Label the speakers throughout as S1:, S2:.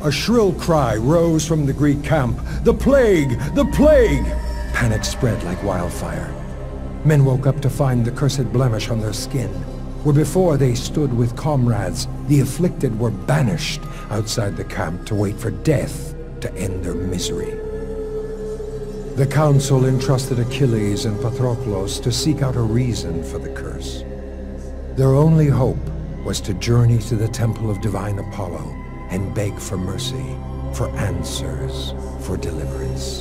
S1: A shrill cry rose from the Greek camp. The plague! The plague! Panic spread like wildfire. Men woke up to find the cursed blemish on their skin. Where before they stood with comrades, the afflicted were banished outside the camp to wait for death to end their misery. The council entrusted Achilles and Patroklos to seek out a reason for the curse. Their only hope was to journey to the temple of divine Apollo and beg for mercy, for answers, for deliverance.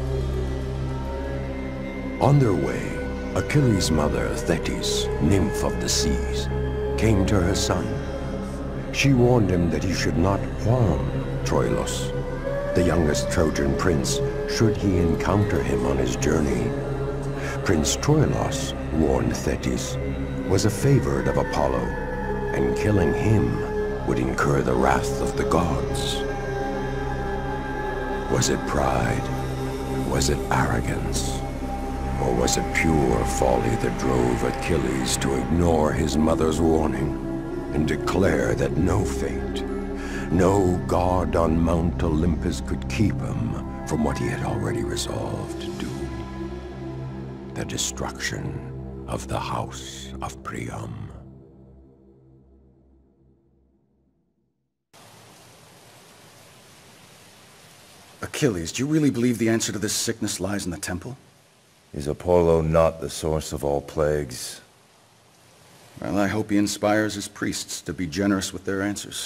S2: On their way, Achilles' mother, Thetis, nymph of the seas, came to her son. She warned him that he should not harm Troilos, the youngest Trojan prince, should he encounter him on his journey. Prince Troilos, warned Thetis, was a favored of Apollo, and killing him would incur the wrath of the gods. Was it pride? Was it arrogance? Or was it pure folly that drove Achilles to ignore his mother's warning and declare that no fate, no god on Mount Olympus could keep him from what he had already resolved to do? The destruction of the House of Priam.
S3: Achilles, do you really believe the answer to this sickness lies in the temple?
S4: Is Apollo not the source of all plagues?
S3: Well, I hope he inspires his priests to be generous with their answers.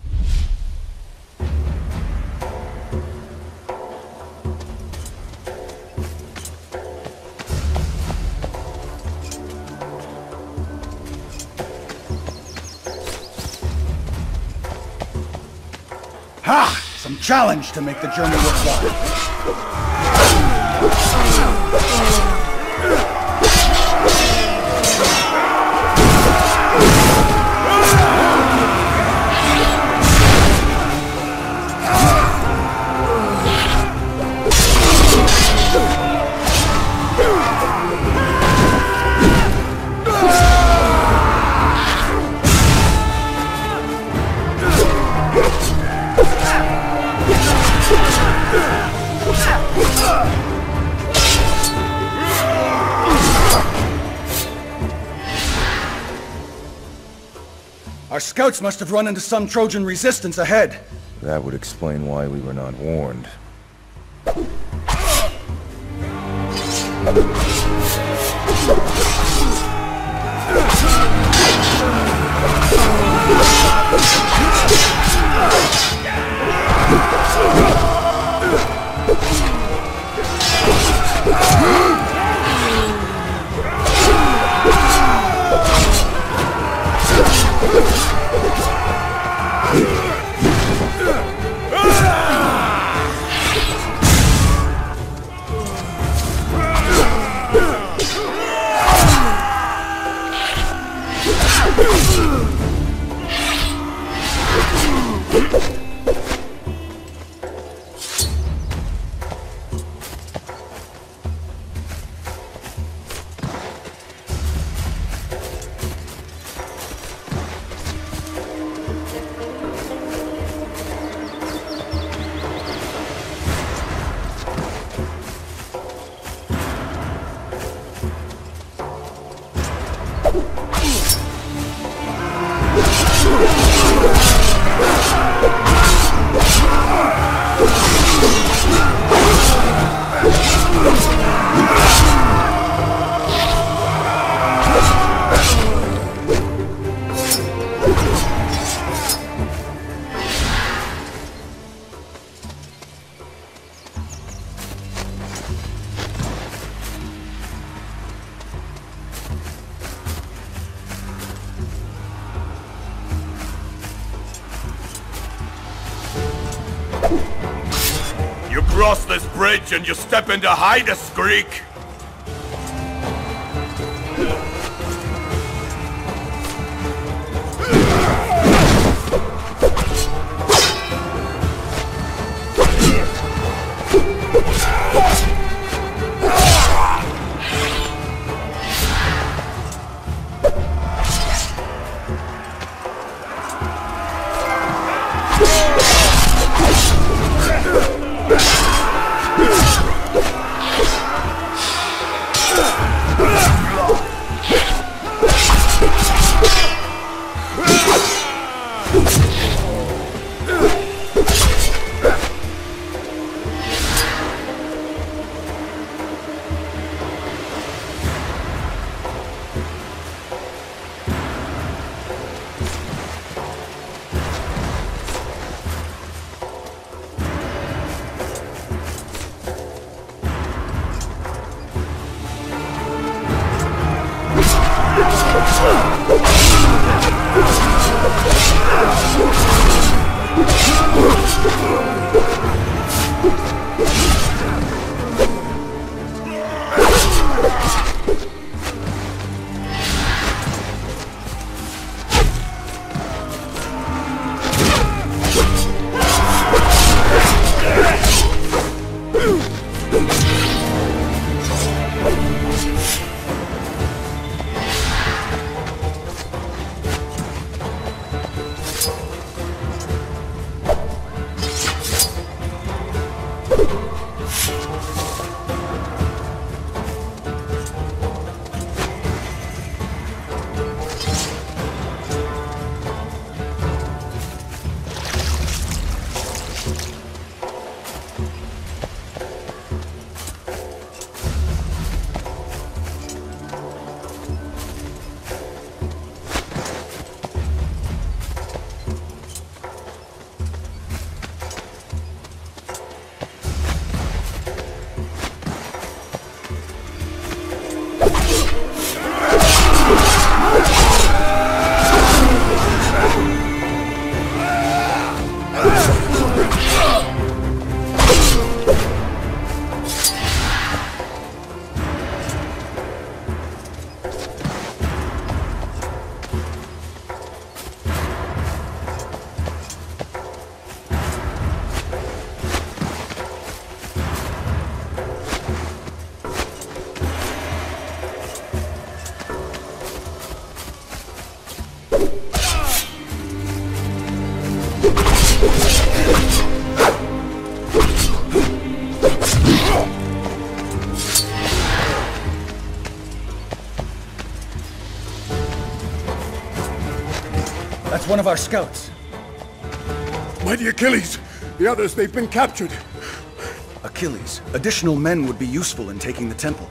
S3: Ha! Some challenge to make the journey worthwhile. Our scouts must have run into some Trojan resistance ahead.
S4: That would explain why we were not warned.
S5: You cross this bridge and you step into Hydas, Greek!
S3: It's one of our scouts.
S6: Mighty Achilles! The others, they've been captured.
S3: Achilles, additional men would be useful in taking the temple.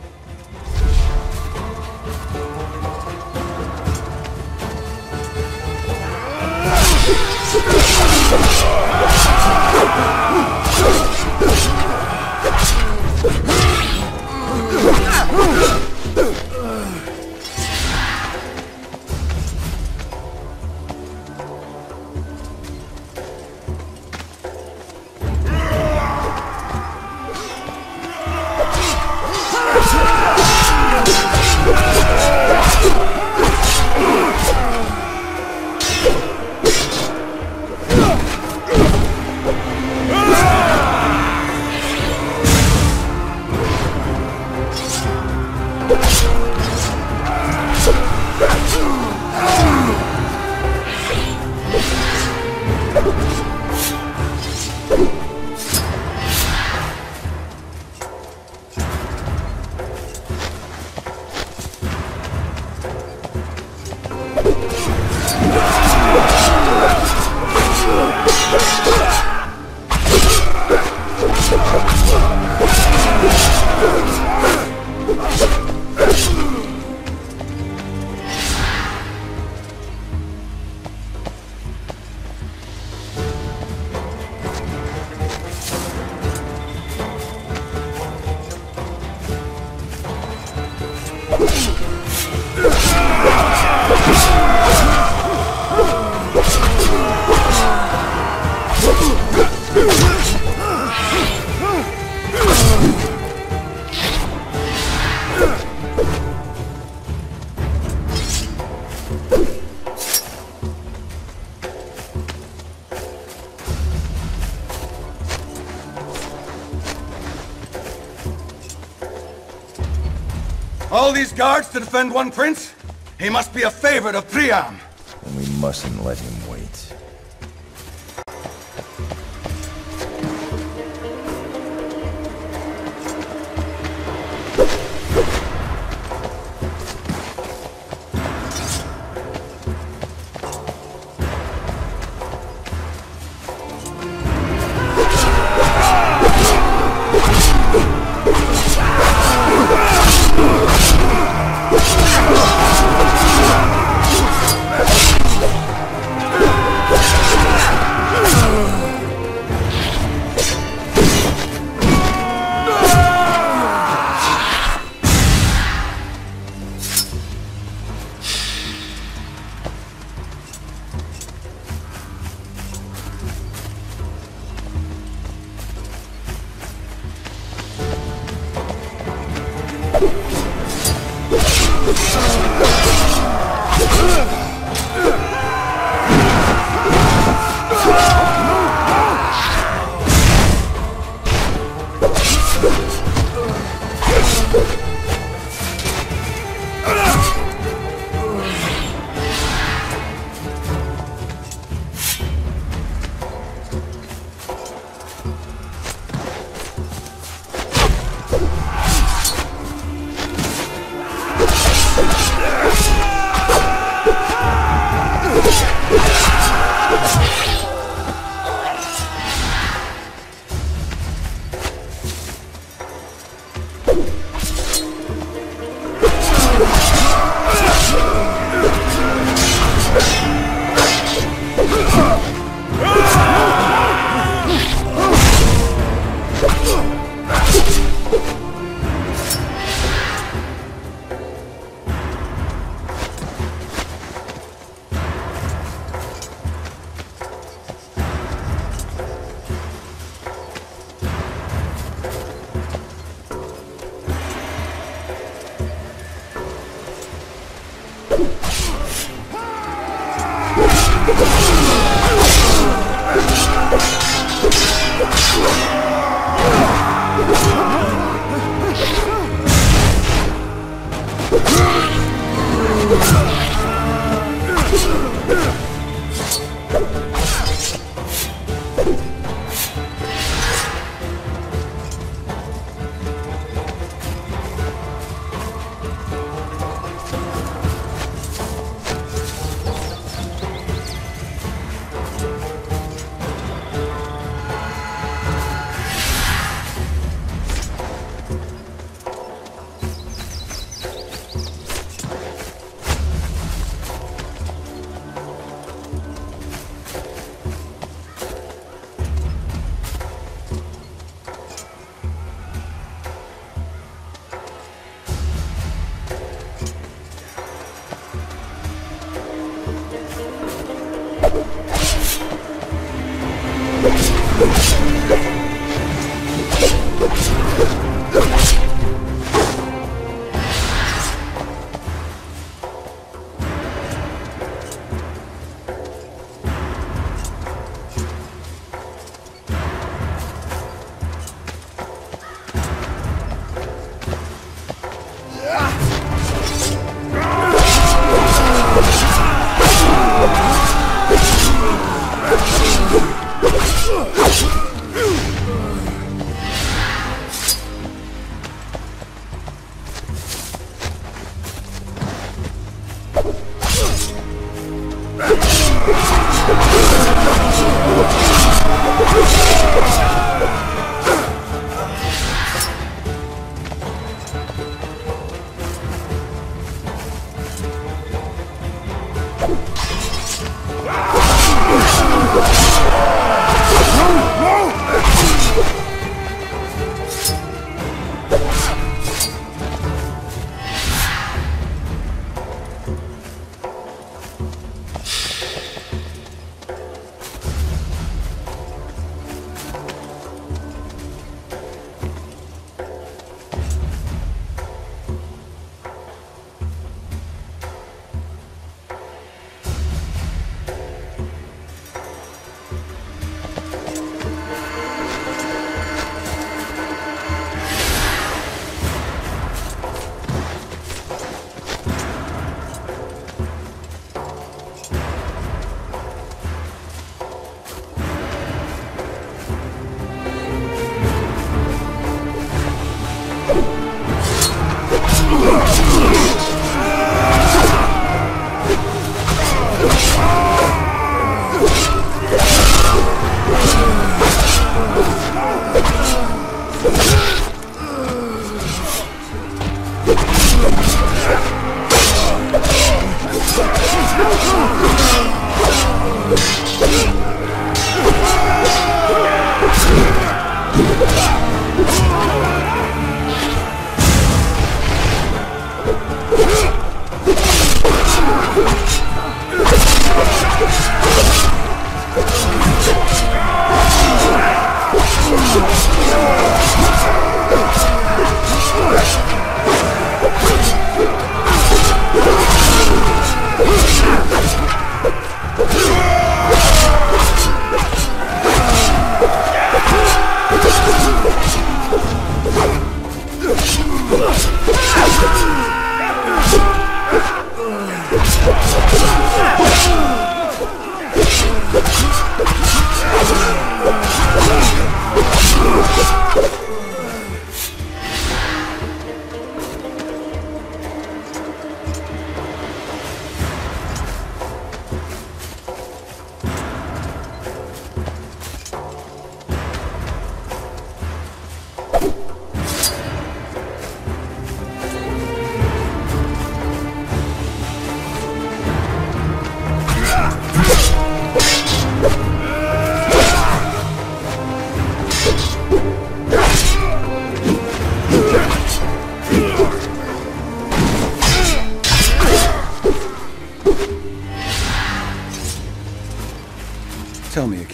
S3: All these guards to defend one prince? He must be a favorite of Priam.
S4: And we mustn't let him wait.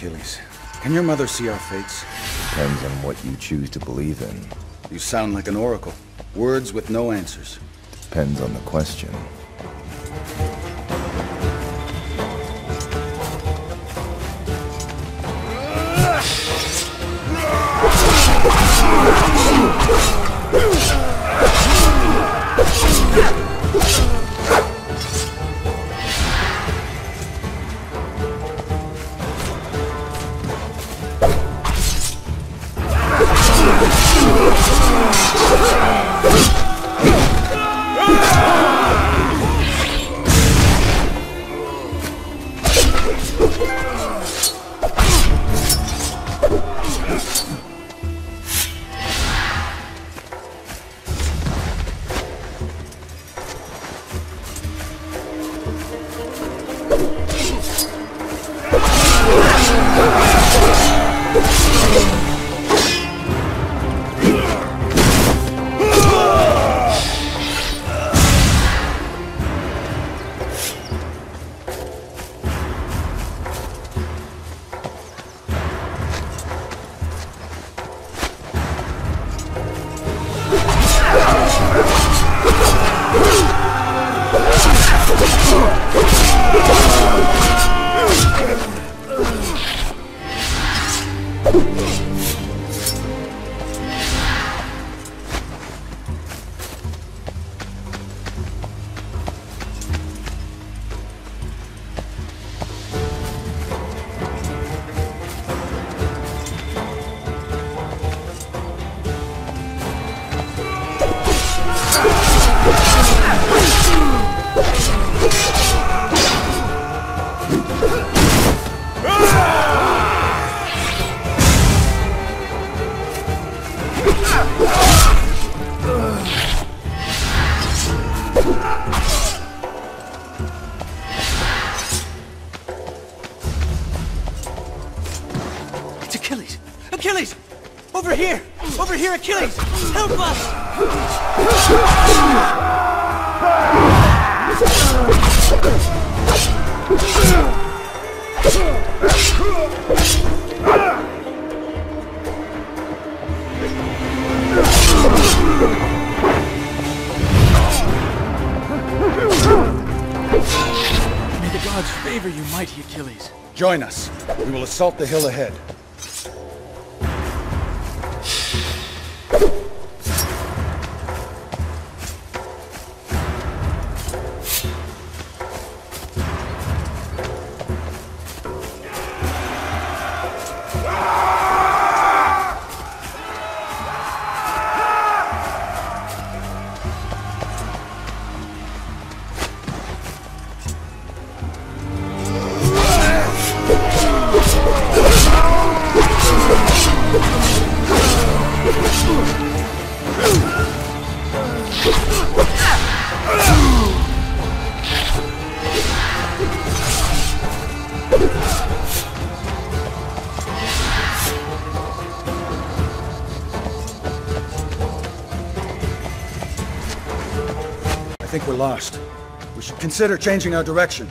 S3: Achilles. Can your mother see our fates?
S4: Depends on what you choose to believe in.
S3: You sound like an oracle. Words with no answers.
S4: Depends on the question.
S7: It's Achilles! Achilles! Over here! Over here, Achilles! Help us! May the gods favor you, mighty Achilles.
S3: Join us. We will assault the hill ahead. I think we're lost. We should consider changing our direction.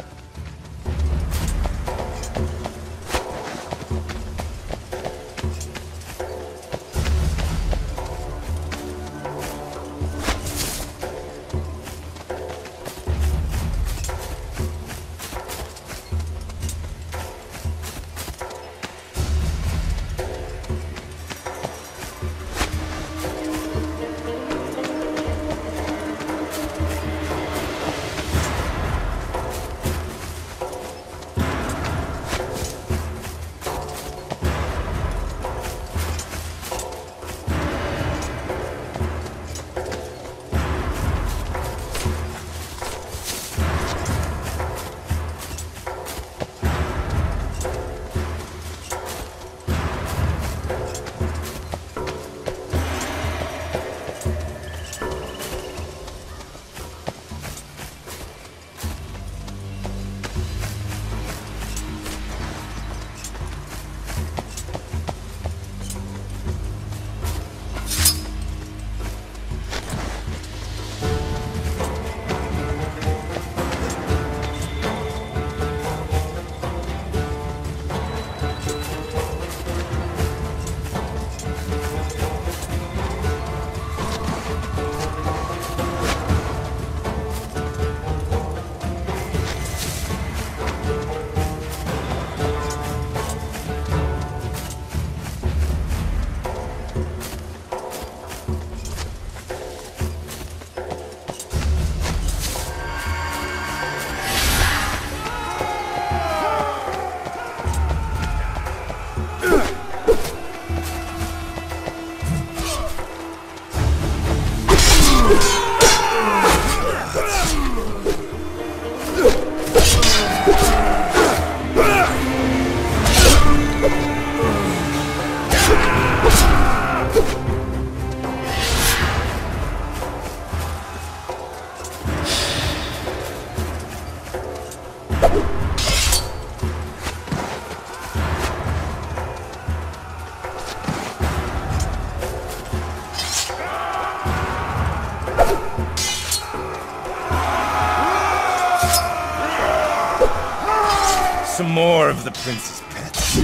S4: some more of the prince's pets.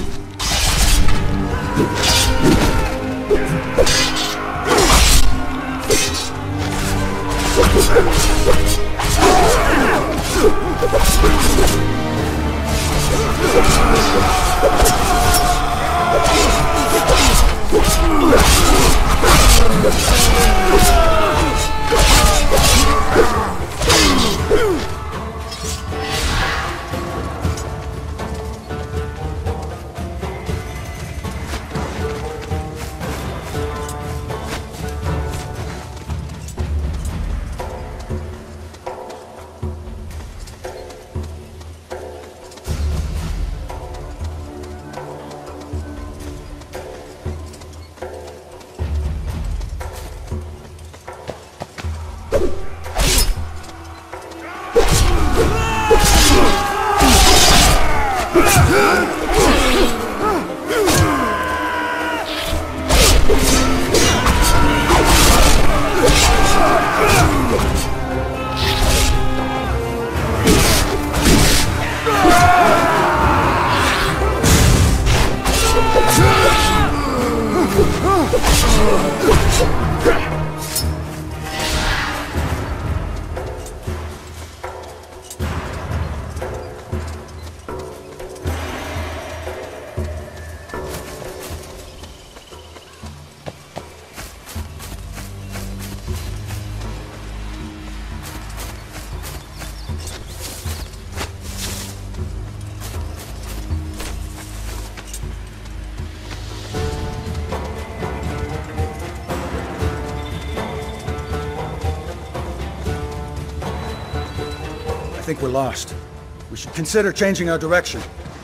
S3: I think we're lost. We should consider changing our direction.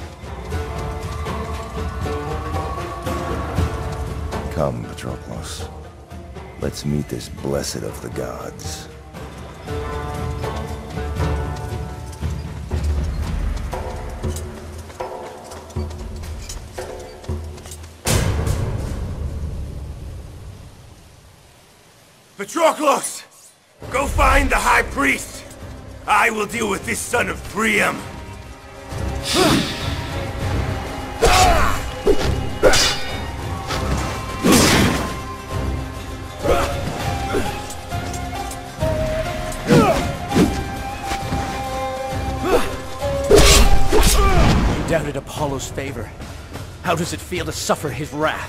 S4: Come, Patroclus. Let's meet this blessed of the gods.
S5: Patroclus! Go find the High Priest! I will deal with this son of Priam!
S7: You doubted Apollo's favor. How does it feel to suffer his wrath?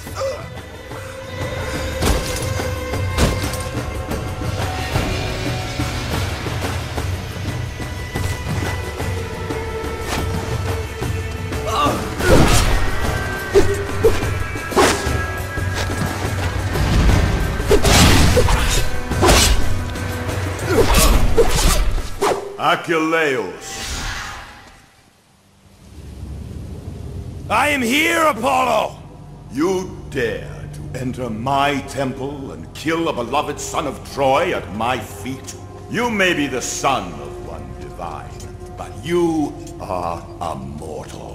S5: Achilleus. I am here, Apollo!
S8: You dare to enter my temple and kill a beloved son of Troy at my feet? You may be the son of one divine, but you are a mortal.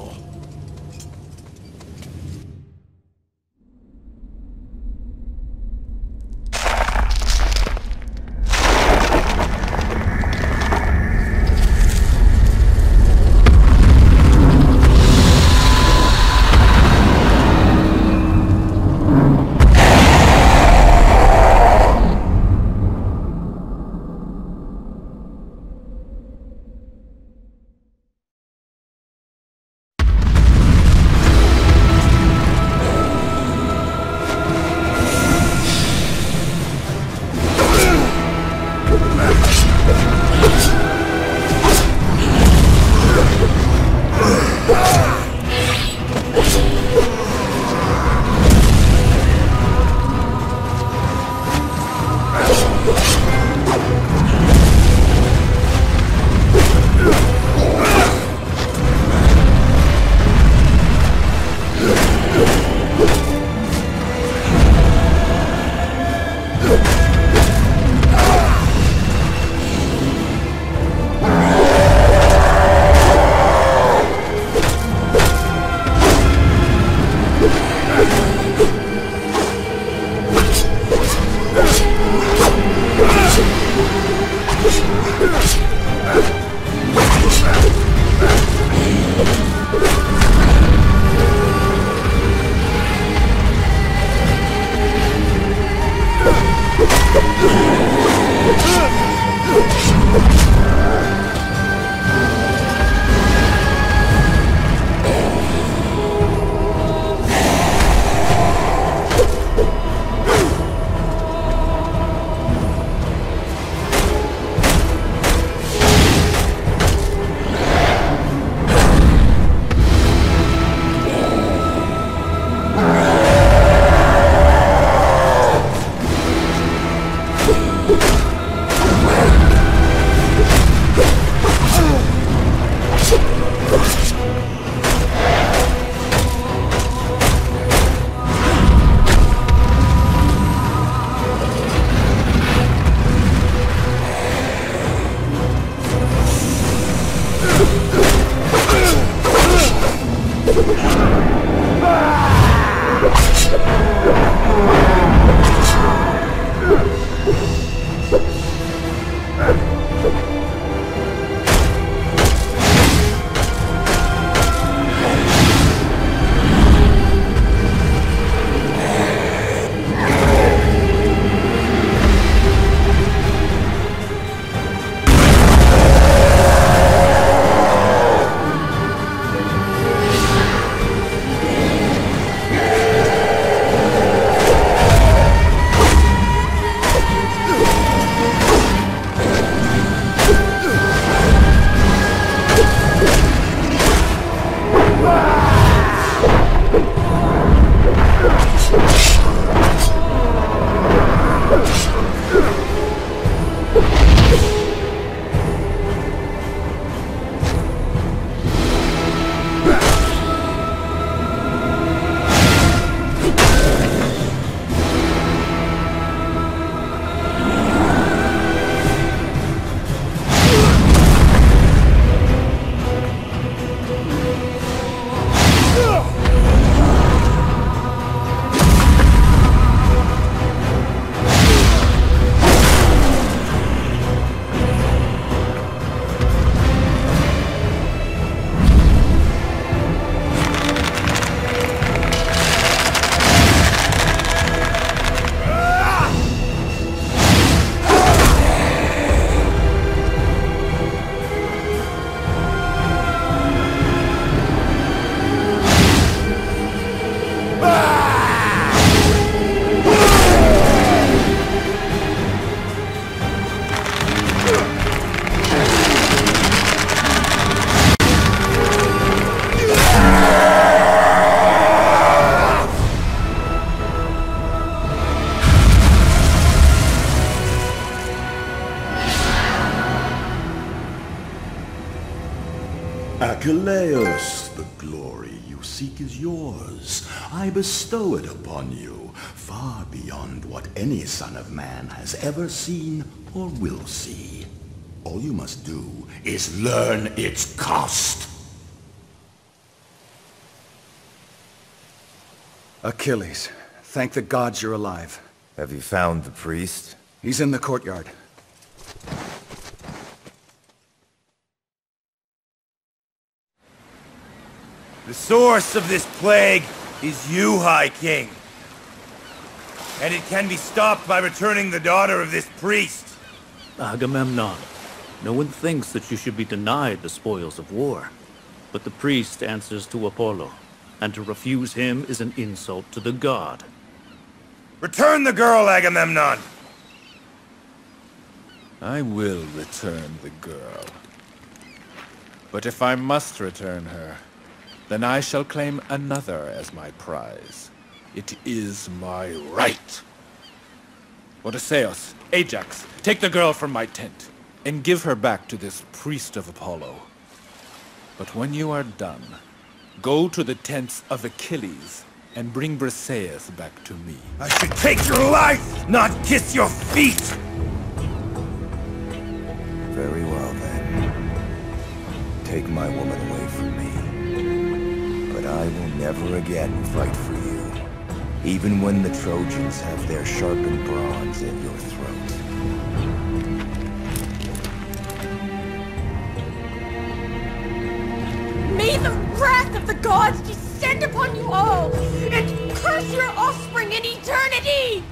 S8: Achilles, the glory you seek is yours. I bestow it upon you, far beyond what any son of man has ever seen or will see. All you must do is learn its cost.
S3: Achilles, thank the gods you're alive.
S4: Have you found the priest?
S3: He's in the courtyard.
S5: The source of this plague is you, High King. And it can be stopped by returning the daughter of this priest.
S9: Agamemnon, no one thinks that you should be denied the spoils of war. But the priest answers to Apollo, and to refuse him is an insult to the god.
S5: Return the girl, Agamemnon!
S10: I will return the girl. But if I must return her, then I shall claim another as my prize. It is my right. Odysseus, Ajax, take the girl from my tent, and give her back to this priest of Apollo. But when you are done, go to the tents of Achilles, and bring Briseis back to me.
S5: I should take your life, not kiss your feet!
S4: Very well, then. Take my woman away from me. But I will never again fight for you, even when the Trojans have their sharpened bronze at your throat.
S11: May the wrath of the gods descend upon you all, and curse your offspring in eternity!